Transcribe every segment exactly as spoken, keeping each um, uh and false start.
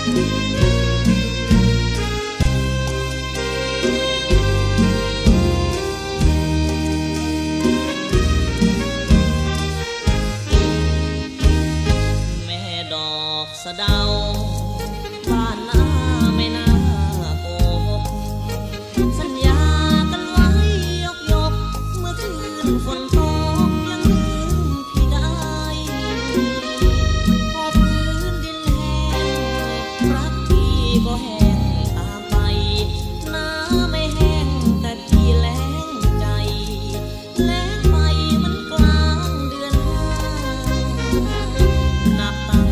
สะเดาบ้านนาไม่น่าโกหกสัญญากันไว้ยกยกเมื่อคืนฝนตกยังลืมพี่ได้พอพื้นดินแห้งรักพี่ก็แห้งตามไปน้ำไม่แห้งแต่พี่แล้งใจแล้งไปมันกลางเดือนห้านับตั้ง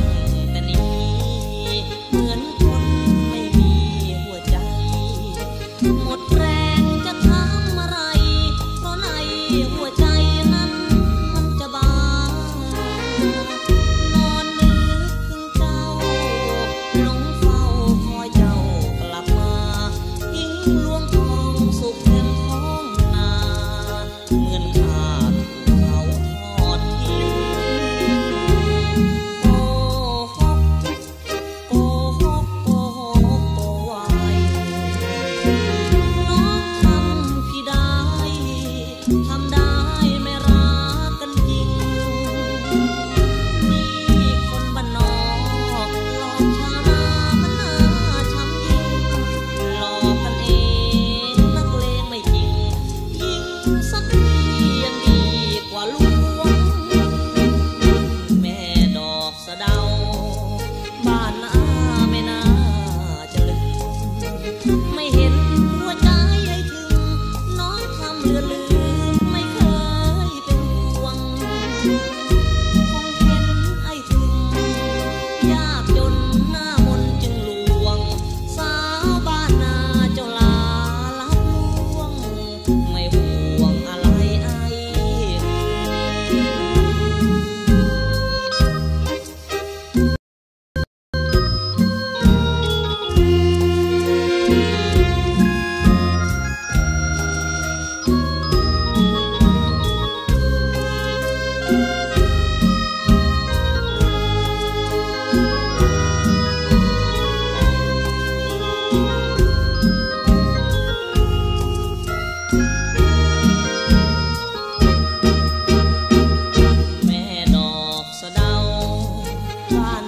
เหมือนคนไม่มีหัวใจหมดแรงจะทำอะไรเพราะในหัวใจนั้นมันจะบ้านอนนึกถึงเจ้าหลงเฝ้าคอยเจ้ากลับมายิ่งลวงทองสุขเต็มท้องนาเหมือนขาดเขาทอดทิ้งโอ้โหโกหกโกหกโกไว้น้องทำพี่ได้ทำได้ไม่รักกันจริงนี่คนบ้านนอกหลอกชาวนามันน่าช้ำยิ่งหลอกกันเองนักเลงไม่จริงยิ่งสักทียังดีกว่าลวงแม่ดอกสะเดาบ้านนาไม่น่าจะลืมไม่เห็นหัวใจให้ถึงน้องทำเลือลืมไม่เคยเป็นห่วงคงเห็นไอ้ถึงยากจนหน้ามนจึงลวงสาวบ้านนาเจ้าลาลับลวงไม่ห่วงอะไรไอ้แม่ดอกสะเดาบ้าน